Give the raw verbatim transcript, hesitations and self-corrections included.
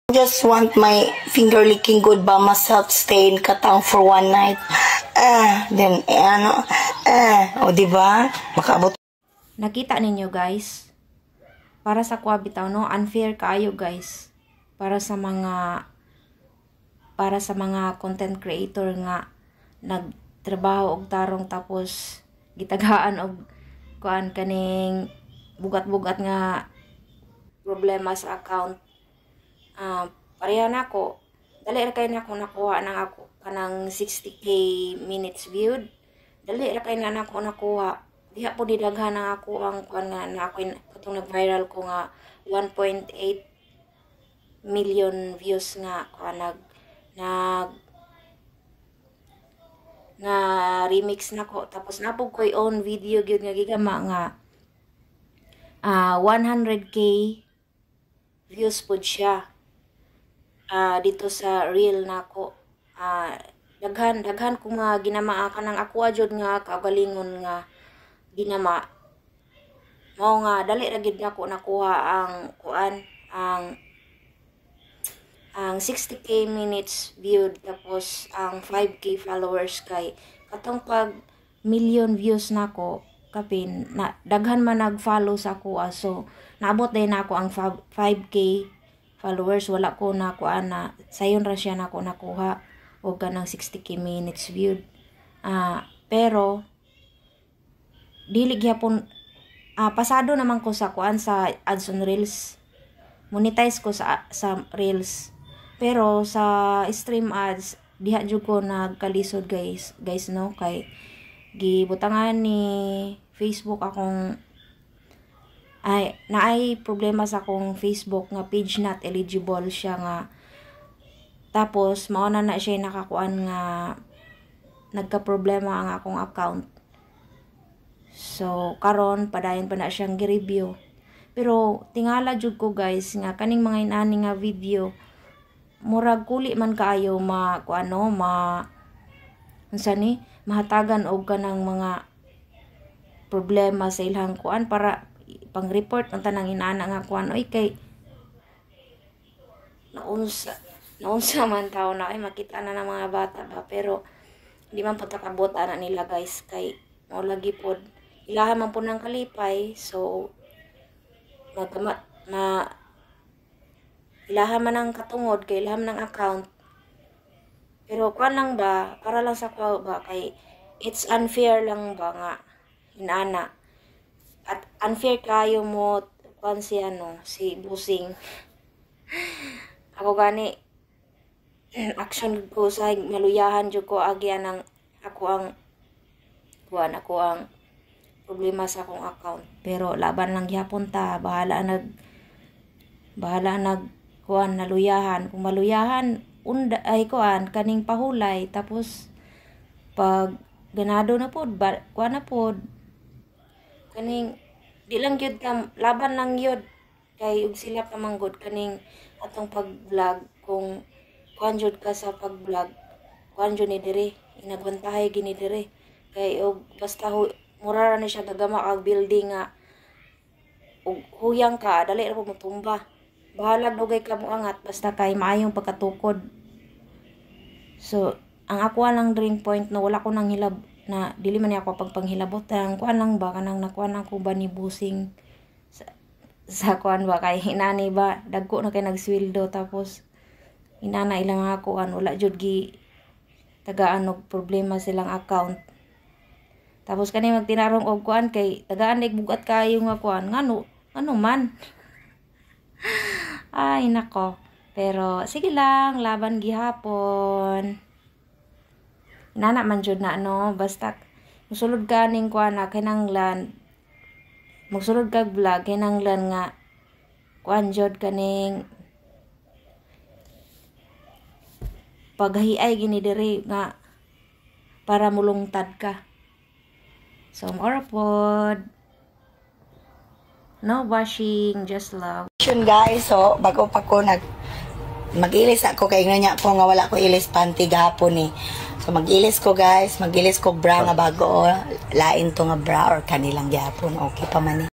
Just want my finger licking good ba myself stain katang for one night. Ah, then eh, ano, ah, o di ba? Makaabot. Nakita ninyo guys, para sa kuha bitaw no, unfair kaayo guys. Para sa mga para sa mga content creator nga nagtrabaho og tarong tapos gitagaan og kuan kaning bugat-bugat nga problema sa account. Uh, pareha na ako. Dali ra kay na ako nakuha nang ako kanang sixty K minutes viewed. Dali ra kay na ako nakuha. Diha po didaghan na ako ang kuan nga na ako katong nag-viral ko nga one point eight million views nga kuan nag nag nga remix nako tapos napog ko'y own video gyud nga gigama nga uh, one hundred K views pud siya. Uh, dito sa reel nako uh, daghan daghan ko nga ginama ka nang ako ajud nga kagalingon nga ginama mao nga dali ra gid nako nakuha ang kuan ang ang sixty K minutes viewed tapos ang five K followers kay katong pag million views nako kapin na daghan man nag-follow sa ako so naabot din nako ang five K followers wala ko na kuan na sayon ra siya nako nakuha og kanang sixty K minutes viewed. Ah uh, pero dili gyapon ah uh, pasado naman ko sa kuan sa ads on reels. Monetize ko sa sa reels. Pero sa stream ads diha jud ko nagkalisod guys. Guys no kay gibutangan ni Facebook akong ay naay problema sa akong Facebook nga page not eligible siya nga tapos mao na na siya nakakuan nga nagka-problema ang akong account. So karon padayon pa na siyang gi-review. Pero tingala jud ko guys nga kaning mga inani nga video murag kuli man kaayo ma kuano ma unsa ni mahatagan og kanang mga problema sa ilang kuan para pang-report ang tanang inana nga kuan oy kay naunsa naunsa man tawo na ay makita na ng mga bata ba pero di man po takabot ana nila guys kay mo lagi pod ilahan man po ng kalipay so magama na ilahan man ang katungod kay ilahan man ang account pero kuan lang ba para lang sa kuha ba kay it's unfair lang ba nga inana. At unfair kayo mo kuan si ano si Busing. Ako gani action ko sa maluyahan jud ko agi anang ako ang kuan ako ang problema sa akong account. Pero laban lang gyapon ta bahala nag bahala nag kuan naluyahan kung maluyahan unda ay kuan kaning pahulay tapos pag ganado na pod kuan na pod kaning di lang gyud ka laban lang gyud kay ug sila ka manggod kaning atong pag-vlog kung kuan jud ka sa pag-vlog kuan jud ni diri inagbantahay gini diri kay og basta hu, mura ra ni siya gagama kag building nga ug huyang ka dali ra mo tumba bahala dugay ka mo angat basta kay maayong pagkatukod. So ang ako lang drink point no wala ko nang hilab na dili man ako pagpanghilabot ang kuan lang ba kanang nakuan ako ba ni Busing sa, sa kuan ba kay inani ba dagko na kay nagsweldo tapos inana ilang ako an wala jud gi tagaan og problema silang account tapos kani magtinarong og kuan kay tagaan nig bugat kayo nga kuan ngano ano man ay nako pero sige lang laban gihapon. Nana man jud na no basta musulod ka ning kuan na kinanglan magsulod kag vlog kinanglan nga kuan jud kaning paghiay gini diri nga para mulungtad ka so more pod no bashing just love Guys so bago pa ko nag mag-ilis ako kay nga ko nga wala ko ilis panty gahapon eh. So mag-ilis ko guys, mag-ilis ko bra nga bago oh. Lain to nga bra or kanilang gihapon okay pa man eh.